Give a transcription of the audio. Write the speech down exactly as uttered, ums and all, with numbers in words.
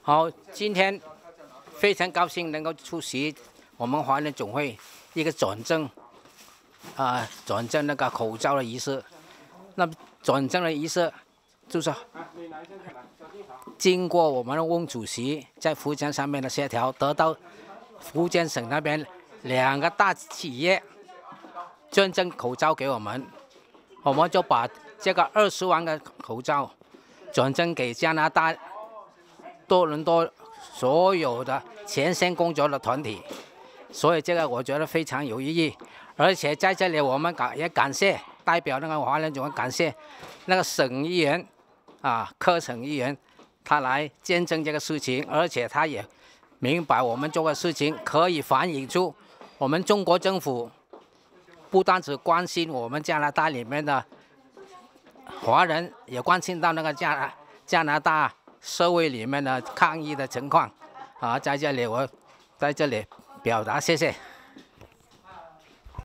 好，今天非常高兴能够出席我们华人总会一个转正啊、呃、转正那个口罩的仪式。那么转正的仪式就是经过我们的翁主席在福建上面的协调，得到福建省那边两个大企业捐赠口罩给我们，我们就把这个二十万个口罩转赠给加拿大多伦多所有的前线工作的团体，所以这个我觉得非常有意义。而且在这里我们感也感谢代表那个华人总会感谢那个省议员啊，柯省议员，他来见证这个事情，而且他也明白我们做的事情可以反映出我们中国政府不单只关心我们加拿大里面的华人，也关心到那个加拿加拿大社会里面的抗议的情况啊，在这里我在这里表达谢谢。